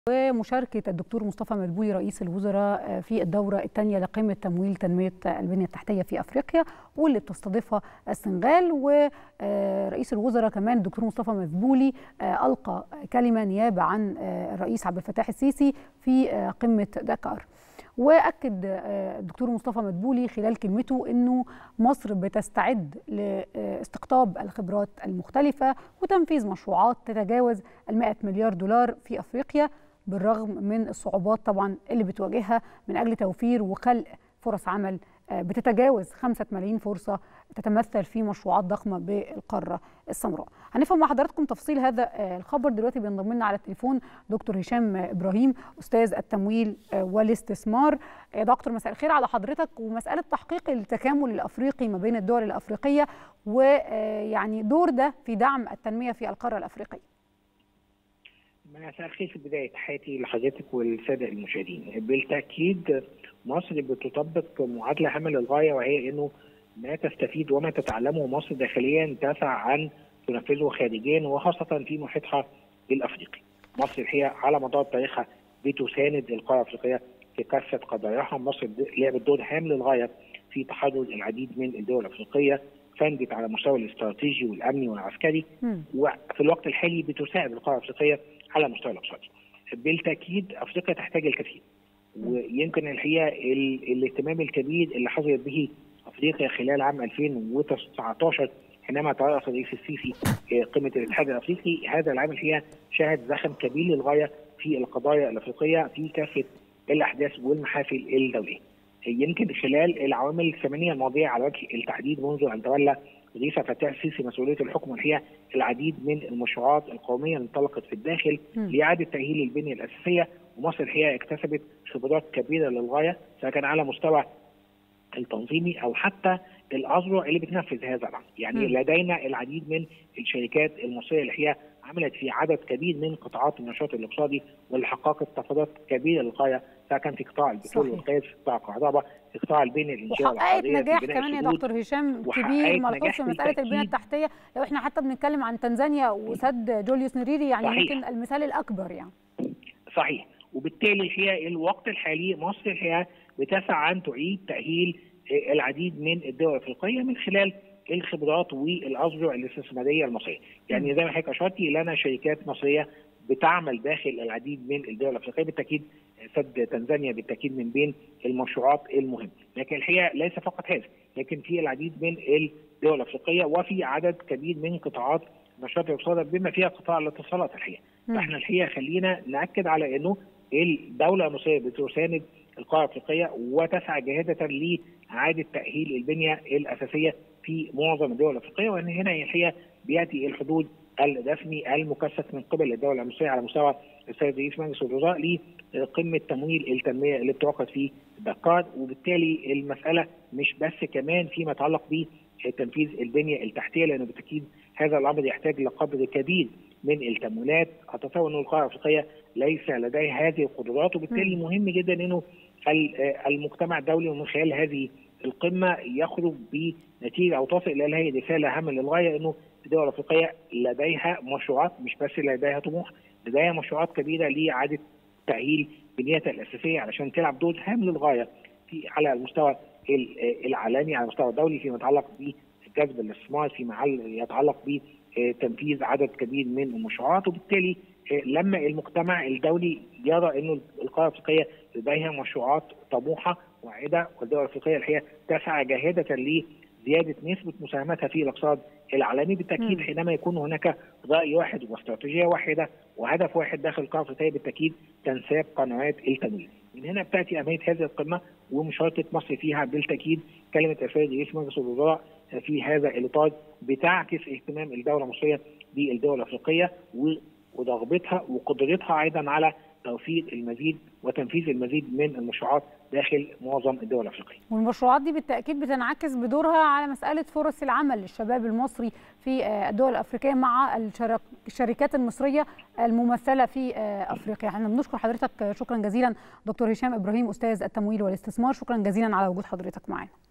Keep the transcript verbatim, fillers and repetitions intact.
ومشاركة الدكتور مصطفى مدبولي رئيس الوزراء في الدورة الثانية لقمة تمويل تنمية البنية التحتية في أفريقيا واللي بتستضيفها السنغال. ورئيس الوزراء كمان الدكتور مصطفى مدبولي ألقى كلمة نيابة عن الرئيس عبد الفتاح السيسي في قمة دكار. واكد الدكتور مصطفى مدبولي خلال كلمته انه مصر بتستعد لاستقطاب الخبرات المختلفه وتنفيذ مشروعات تتجاوز المائة مليار دولار في افريقيا بالرغم من الصعوبات طبعا اللي بتواجهها من اجل توفير وخلق فرص عمل بتتجاوز خمسة ملايين فرصة تتمثل في مشروعات ضخمة بالقارة السمراء. هنفهم مع حضراتكم تفصيل هذا الخبر. دلوقتي بينضم لنا على التليفون دكتور هشام إبراهيم أستاذ التمويل والاستثمار. دكتور مساء الخير على حضرتك. ومسألة تحقيق التكامل الأفريقي ما بين الدول الأفريقية ويعني دور ده في دعم التنمية في القارة الأفريقية. مساء الخير. في البداية تحياتي لحضرتك والسادة المشاهدين. بالتأكيد مصر بتطبق معادلة هامة للغاية، وهي انه ما تستفيد وما تتعلمه مصر داخليا تسعى ان تنفذه خارجيا وخاصة في محيطها الافريقي. مصر الحقيقة على مدار تاريخها بتساند القارة الافريقية في كافة قضاياها. مصر لعبت دور هام للغاية في تحرر العديد من الدول الافريقية، ساندت على المستوى الاستراتيجي والامني والعسكري، وفي الوقت الحالي بتساعد القارة الافريقية على المستوى الاقتصادي. بالتأكيد افريقيا تحتاج الكثير، ويمكن الحقيقه الاهتمام الكبير اللي حظيت به افريقيا خلال عام ألفين وتسعطاشر حينما ترأس الرئيس السيسي قمه الاتحاد الافريقي، هذا العام الحقيقه شهد زخم كبير للغايه في القضايا الافريقيه في كافه الاحداث والمحافل الدوليه. يمكن خلال العوامل الثمانيه الماضيه على وجه التحديد منذ ان تولى الرئيس عبد الفتاح السيسي مسؤوليه الحكم، الحقيقه العديد من المشروعات القوميه انطلقت في الداخل لاعاده تاهيل البنيه الاساسيه، ومصر الحقيقه اكتسبت خبرات كبيره للغايه سواء كان على مستوى التنظيمي او حتى الاذرع اللي بتنفذ هذا العمل. يعني م. لدينا العديد من الشركات المصريه اللي هي عملت في عدد كبير من قطاعات النشاط الاقتصادي واللي حققت طفرات كبيره للغايه، سواء كان في قطاع البترول والغاز، في قطاع الكهرباء، في قطاع البنيه الانشائيه وحققت نجاح كمان يا دكتور هشام كبير ملحوظ في مساله البنيه التحتيه. لو احنا حتى بنتكلم عن تنزانيا وسد جوليوس نيريري يعني صحيح. يمكن المثال الاكبر يعني. صحيح. وبالتالي الحقيقه الوقت الحالي مصر الحقيقه بتسعى ان تعيد تاهيل العديد من الدول الافريقيه من خلال الخبرات والاذرع الاستثماريه المصريه. يعني زي ما حضرتك اشرتي لنا شركات مصريه بتعمل داخل العديد من الدول الافريقيه، بالتاكيد سد تنزانيا بالتاكيد من بين المشروعات المهمه، لكن الحقيقه ليس فقط هذا، لكن في العديد من الدول الافريقيه وفي عدد كبير من قطاعات نشاط الاقتصاد بما فيها قطاع الاتصالات الحقيقه. فاحنا الحقيقه خلينا ناكد على انه الدوله المصريه بتساند القاره الافريقيه وتسعى جاهده لاعاده تاهيل البنيه الاساسيه في معظم الدول الافريقيه، وان هنا الحقيقه بياتي الحدود الرسمي المكثف من قبل الدوله المصريه على مستوى السيد رئيس مجلس الوزراء لقمه تمويل التنميه اللي بتعقد في دكار. وبالتالي المساله مش بس كمان فيما يتعلق بتنفيذ البنيه التحتيه، لانه بالتاكيد هذا الامر يحتاج لقدر كبير من التمويلات. اتصور ان القاره الافريقيه ليس لديها هذه القدرات، وبالتالي مهم جدا انه المجتمع الدولي ومن خلال هذه القمه يخرج بنتيجه او تصل الى هذه رساله هامه للغايه، انه الدول الافريقيه لديها مشروعات، مش بس لديها طموح، لديها مشروعات كبيره لاعاده تاهيل بنيتها الاساسيه علشان تلعب دور هام للغايه في على المستوى العالمي، على المستوى الدولي فيما يتعلق بجذب الاستثمار، فيما يتعلق بتنفيذ عدد كبير من المشروعات. وبالتالي لما المجتمع الدولي يرى انه القاره الافريقيه لديها مشروعات طموحه واعده، والدول الافريقيه الحقيقه تسعى جاهده لزياده نسبه مساهمتها في الاقتصاد العالمي، بالتاكيد حينما يكون هناك راي واحد واستراتيجيه واحده وهدف واحد داخل القاره الافريقيه بالتاكيد تنساب قنوات التمويل. من هنا بتاتي اهميه هذه القمه ومشاركه مصر فيها. بالتاكيد كلمه السيد رئيس مجلس الوزراء في هذا الاطار بتعكس اهتمام الدوله المصريه بالدول الافريقيه ورغبتها وقدرتها ايضا على توفير المزيد وتنفيذ المزيد من المشروعات داخل معظم الدول الافريقيه. والمشروعات دي بالتاكيد بتنعكس بدورها على مساله فرص العمل للشباب المصري في الدول الافريقيه مع الشركات المصريه الممثله في افريقيا. احنا بنشكر حضرتك شكرا جزيلا دكتور هشام ابراهيم استاذ التمويل والاستثمار، شكرا جزيلا على وجود حضرتك معنا.